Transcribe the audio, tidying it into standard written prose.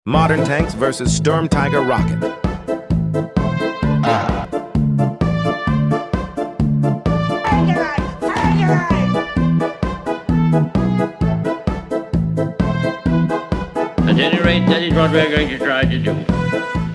Modern tanks versus Sturmtiger rocket. At any rate, that is what we're going to try to do.